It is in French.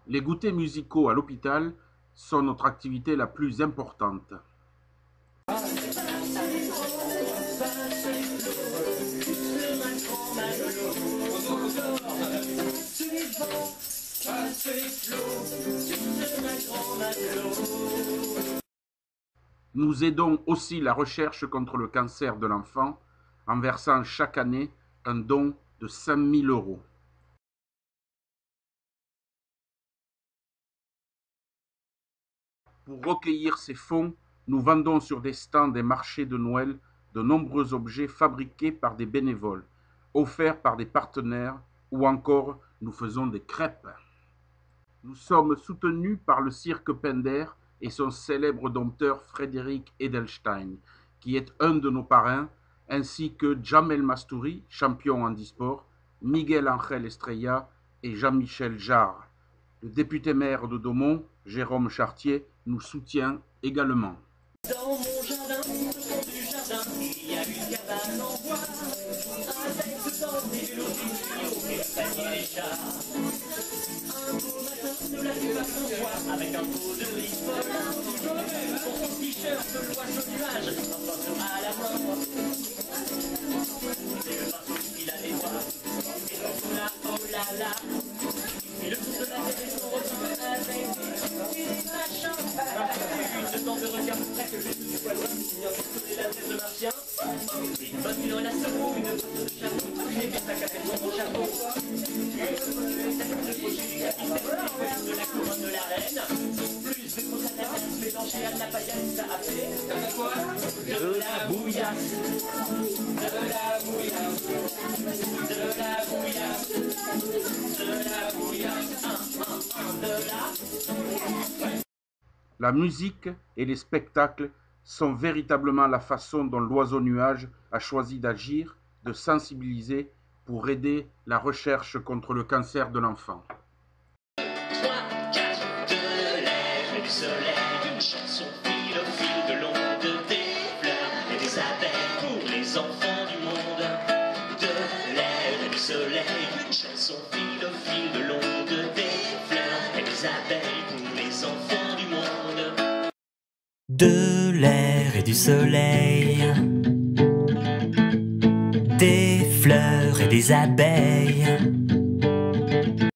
Les goûters musicaux à l'hôpital sont notre activité la plus importante. Nous aidons aussi la recherche contre le cancer de l'enfant en versant chaque année un don de 5 000 €. Pour recueillir ces fonds, nous vendons sur des stands et marchés de Noël de nombreux objets fabriqués par des bénévoles, offerts par des partenaires ou encore nous faisons des crêpes. Nous sommes soutenus par le cirque Pender et son célèbre dompteur Frédéric Edelstein, qui est un de nos parrains, ainsi que Jamel Mastouri, champion handisport, Miguel Ángel Estrella et Jean-Michel Jarre. Le député-maire de Daumont, Jérôme Chartier, nous soutient également. Dans mon jardin, au fond du jardin, il y a une cabane en bois, avec dedans des lots et panier chats. Un beau matin, nous la vue à son toit, avec un pot de riz pour son t-shirt de l'oiseau nuage, un pinceau à la main. C'est le pinceau qu'il a des doigts, et son là, oh là là. Et le tour de la tête et son retour avec des machins. Une temps de regard presque juste du poil, signant que la tête de martien. Une bonne nuit dans la secours, une botte de chapeau, et bien sa café dans son chapeau. Une tête de cochille, de la couronne de la reine. Plus de grosses ananas mélangées à de la paillette, ça a fait de la bouillasse. De la bouillasse. De la bouillasse. De la bouillasse. La musique et les spectacles sont véritablement la façon dont l'Oiseau Nuage a choisi d'agir, de sensibiliser pour aider la recherche contre le cancer de l'enfant. 3, 4, de l'air et du soleil, une chanson fil au fil de l'onde, des fleurs et des abeilles pour les enfants du monde. De l'air et du soleil, une chanson fil au fil de l'onde, des fleurs et des abeilles pour les enfants du monde. De l'air et du soleil, des fleurs et des abeilles.